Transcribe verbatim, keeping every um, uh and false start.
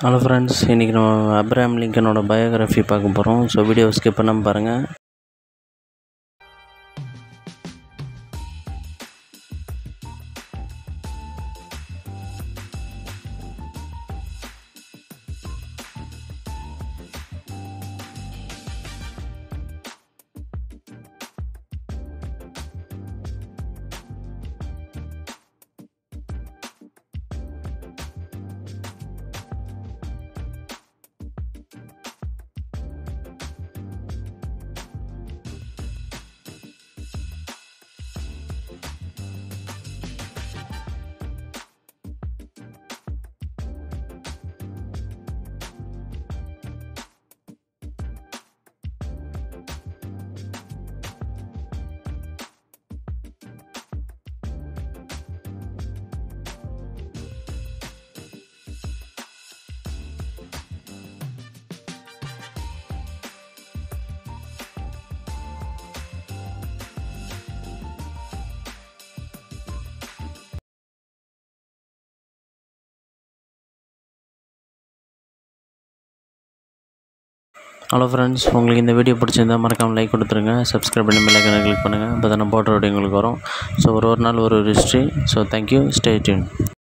Hello friends, இன்றைக்கி நம்ம Abraham லிங்கனோட biography பார்க்க போகிறோம். ஸோ வீடியோ ஸ்கிப் பண்ணாமல் பாருங்கள். ஹலோ ஃப்ரெண்ட்ஸ், உங்களுக்கு இந்த வீடியோ பிடிச்சிருந்தா மறக்காமல் லைக் கொடுத்துருங்க. சப்ஸ்கிரைப் பண்ணி பெல் ஐகானை கிளிக் பண்ணுங்கள். அப்போ தான் நான் போடுற வீடியோ உங்களுக்கு வரும். ஸோ ஒரு ஒரு நாள் ஒரு ஒரு history. So thank you, stay tune.